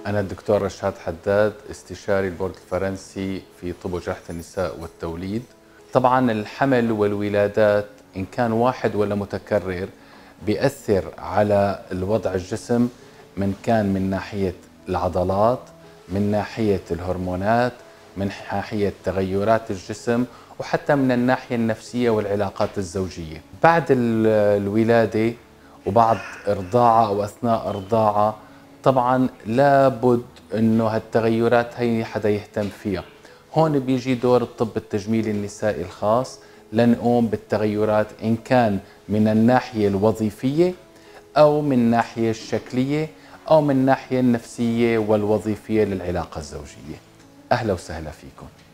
أنا الدكتور رشاد حداد، استشاري البورد الفرنسي في طب وجراحة النساء والتوليد. طبعا الحمل والولادات إن كان واحد ولا متكرر بيأثر على الوضع الجسم، من ناحية العضلات، من ناحية الهرمونات، من ناحية تغيرات الجسم، وحتى من الناحية النفسية والعلاقات الزوجية. بعد الولادة وبعد إرضاعة أو أثناء إرضاعة طبعا لابد انه هالتغيرات هي حدا يهتم فيها. هون بيجي دور الطب التجميلي النسائي الخاص لنقوم بالتغيرات ان كان من الناحية الوظيفية او من الناحية الشكلية او من الناحية النفسية والوظيفية للعلاقة الزوجية. اهلا وسهلا فيكم.